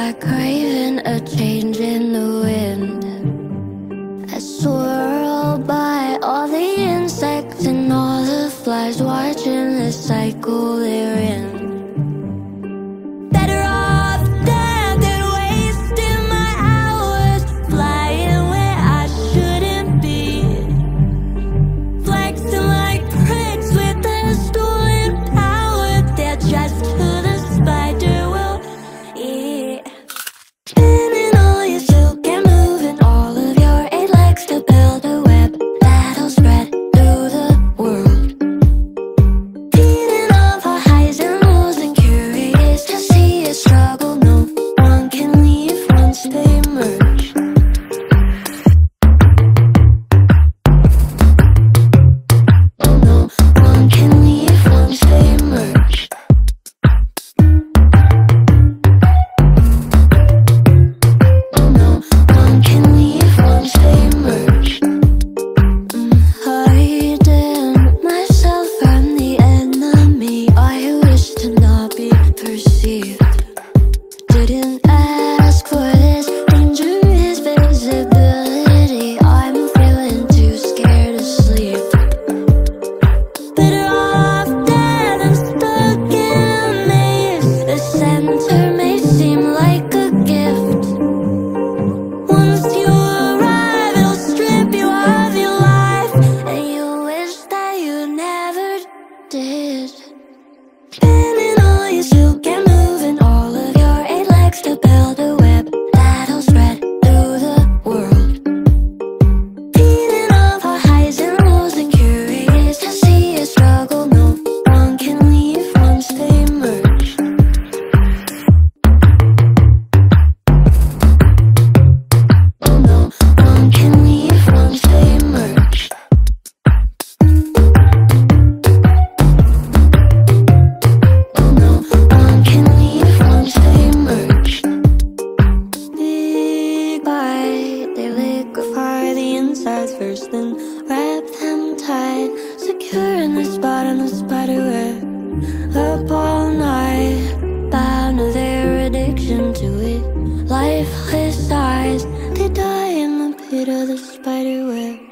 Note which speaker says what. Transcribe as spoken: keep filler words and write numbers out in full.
Speaker 1: like craving a change in the wind. I swirl by all the insects and all the flies, watching the cycle they're in. Better off dead than wasting my hours flying where I shouldn't be, flexing like pricks with their stolen power. They're just who the spider will eat. Spinning all your silk and moving all of your eight legs to build a web that'll spread through the world. Feeding off our highs and lows and curious to see a struggle no one can leave once they merge. Oh, no one can leave once they merge. Oh, no one can leave once they merge. Mm, hiding myself from the enemy. I wish to not be perceived. Didn't ask for this dangerous visibility. I'm feeling too scared to sleep. Better off dead and stuck in a maze. The center may seem like a gift. Once you arrive, it'll strip you of your life, and you wish that you never did. Spinning all your silk and moving all of your eight legs to build a web that'll spread through the world. Feeding off our highs and lows and curious to see a struggle no one can leave once they merge. Oh, no one can leave once they merge. Oh, no one can leave once they merge. Big bite, they liquefy the insides first, then wrap them tight, secure in the spot on the spider web. Up all night, bound to their addiction to it. Lifeless eyes, they die in the pit of the spider web.